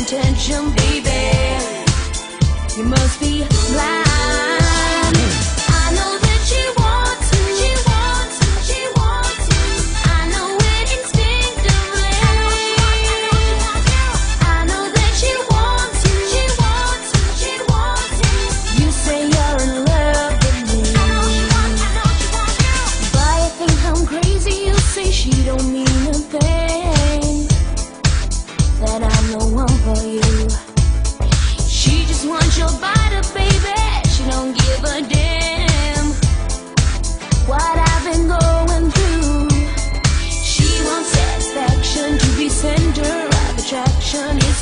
intention, baby. You must be blind. I know that she wants to, she wants to, she wants to. I know it instinctively. I know that she wants to, she wants to, she wants to. You say you're in love with me. I know she wants you. But I think I'm crazy. You say she don't mean a thing, that I'm the one for you. She just wants your body, baby. She don't give a damn what I've been going through. She wants satisfaction, to be center of attraction. It's